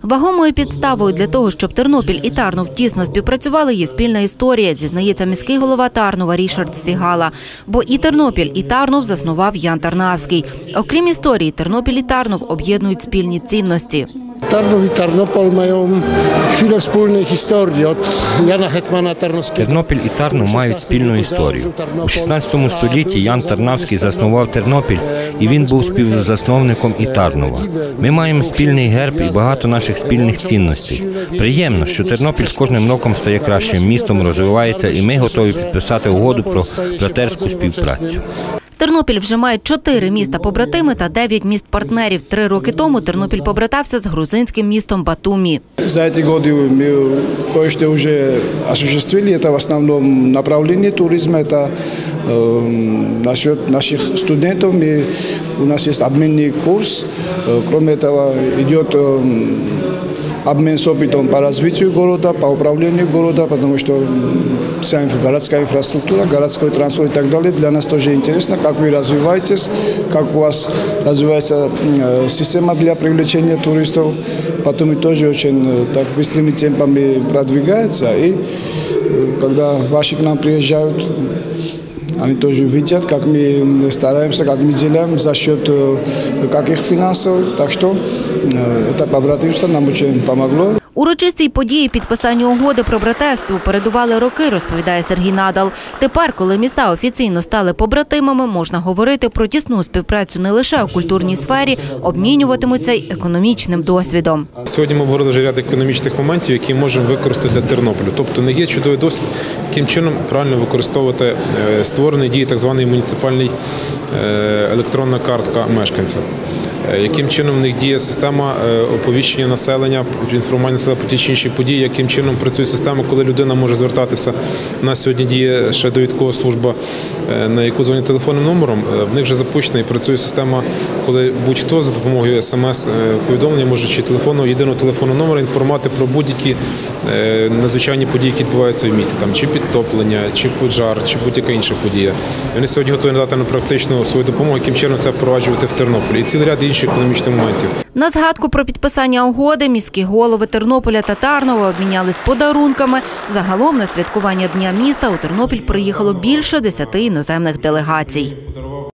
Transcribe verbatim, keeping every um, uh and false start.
Вагомою підставою для того, щоб Тернопіль і Тарнов тісно співпрацювали, є спільна історія, зізнається міський голова Тарнова Рішард Сігала. Бо і Тернопіль, і Тарнов заснував Ян Тарнавський. Окрім історії, Тернопіль і Тарнов об'єднують спільні цінності. Тарнов і Тарнополь мають хвилю спільних історій. От Яна Гетмана Тарновського. Тернопіль і Тарнов мають спільну історію. У шістнадцятому столітті Ян Тарнавський заснував Тернопіль, і він був співзасновником і Тарнова. Ми маємо спільний герб і багато наших спільних цінностей. Приємно, що Тернопіль з кожним роком стає кращим містом, розвивається, і ми готові підписати угоду про братерську співпрацю. Тернопіль вже має чотири міста-побратими та дев'ять міст-партнерів. Три роки тому Тернопіль побратався з грузинським містом Батумі. За ці роки ми кое-что вже осуществили. Це в основному направлення туризму, це насчет наших студентів. Ми, у нас є обмінний курс. Кроме того, йде обмен с опытом по развитию города, по управлению города, потому что вся городская инфраструктура, городской транспорт и так далее. Для нас тоже интересно, как вы развиваетесь, как у вас развивается система для привлечения туристов. Потом и тоже очень так быстрыми темпами продвигается. И когда ваши к нам приезжают, они тоже видят, как мы стараемся, как мы делаем за счет каких финансов. Так что это побратимство нам очень помогло. Урочистій події підписання угоди про братерство передували роки, розповідає Сергій Надал. Тепер, коли міста офіційно стали побратимами, можна говорити про тісну співпрацю не лише у культурній сфері, обмінюватимуться й економічним досвідом. Сьогодні ми говорили вже ряд економічних моментів, які можемо використати для Тернополя. Тобто не є чудовий досвід, яким чином правильно використовувати створений діє так званий муніципальний електронна картка мешканця. Яким чином в них діє система оповіщення населення, інформування населення про ті чи інші події, яким чином працює система, коли людина може звертатися. У нас сьогодні діє ще довідкова служба, на яку дзвонять телефонним номером. В них вже запущена і працює система, коли будь-хто за допомогою смс-повідомлення може чи телефонного, єдиного телефонного номера інформувати про будь-які надзвичайні події, які відбуваються в місті, там чи підтоплення, чи пожар, чи будь-яка інша подія. Вони сьогодні готові надати на практичну свою допомогу, яким чином це впроваджувати в Тернополі. І цілий ряд інших економічних моментів. На згадку про підписання угоди міські голови Тернополя та Тарнова обмінялись подарунками. Загалом на святкування Дня міста у Тернопіль приїхало більше десяти іноземних делегацій.